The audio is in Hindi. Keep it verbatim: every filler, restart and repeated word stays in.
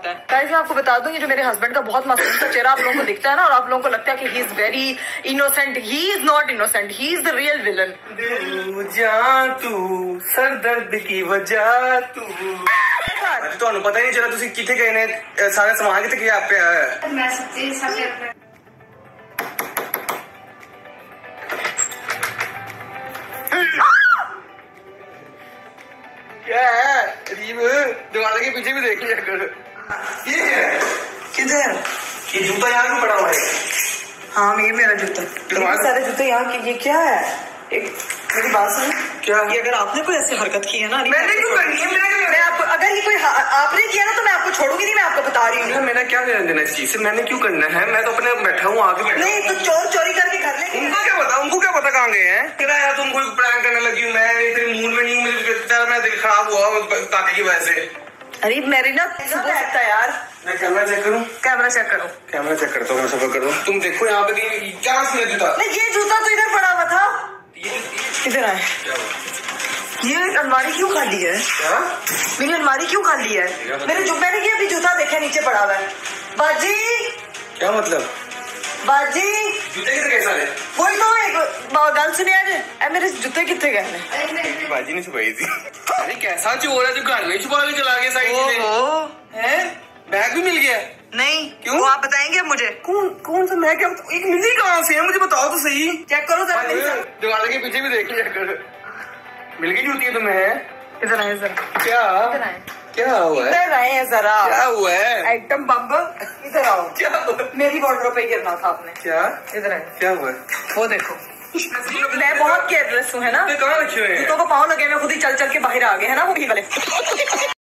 लगता है। गाइस मैं आपको बता दूं, ये जो मेरे हस्बैंड का बहुत मासूम सा चेहरा आप लोगों को दिखता है ना, और आप लोगों को लगता है कि he is very innocent, he is not innocent, he is the real villain. तू सर दर्द की वजह तू ਤੁਹਾਨੂੰ पता ही नहीं चला तुसी किथे गए ने, सारा सामान किथे गया पे है। मैं सच्ची सब क्या है रीब, दीवार के पीछे भी देख लिया कर। ये है किधर, ये जूता यहाँ क्यों पड़ा हुआ है? हाँ ये मेरा जूता, ये सारे जूते यहाँ की। ये क्या है? एक मेरी बात सुनो, क्या? ये अगर आपने कोई ऐसी हरकत की है ना, मैंने क्यों करनी है? मैंने मैं आपको, अगर ये कोई आपने किया ना तो मैं आपको छोड़ूंगी नहीं, मैं आपको बता रही हूँ। मेरा क्या लेना देना इस चीज से? मैंने क्यों करना है? मैं तो अपने बैठा हूँ आगे बैठा। नहीं तो चोर चोरी करके घर ले। उनको क्या पता, उनको क्या पता कहाँ गए हैं? तेरा यार तुम कोई प्रैंक करने लगी हूँ, मैं तेरे मूड में नहीं हूँ, मेरे मेरा दिल खराब हुआ ताकि की वजह से। अरे मेरी ना सुबह सकता है यार। मैं कैमरा चेक करूँ? कैमरा चेक करो। कैमरा चेक करता हूँ, मैं सफर कर दूँ। तुम देखो यहाँ पे क्या है जूता? नहीं ये जूता तो इधर पड़ा हुआ था, इधर आए। ये अलमारी क्यों खाली है? क्या? मेरी अलमारी क्यों खाली है? मेरे जो मैंने ये अभी जूता देखा नीचे पड़ा हुआ है। बाजी क्या मतलब? बाजी जूते कितने गए सारे? वही तो एक गल सुनिया जे, मेरे जूते कितने गए? बाजी ने छुपाई थी। अरे कैसा चोर है जो घर में छुपा के चला गया साइड से? है बैग भी मिल गया? नहीं क्यों? वो आप बताएंगे मुझे। कौन कौन सा मैं क्या, एक मिली कहाँ से है मुझे बताओ तो सही। चेक करो जरा। दीवार के पीछे भी देख लिया कर। मिल गई जूती तुम्हें? इधर आए जरा। क्या इधर आए, क्या हुआ है? इधर आए जरा। क्या हुआ है? आइटम बम, इधर आओ। क्या हुआ? मेरी वार्डरोब पे गिरना था आपने। क्या? इधर आए। क्या हुआ? वो देखो मैं बहुत केयरलेस हूँ है ना। कहाँ रखे हुए हैं? जूतों को पाँव लगे, मैं खुद ही चल चल के बाहर आ गए है ना वो भी वाले।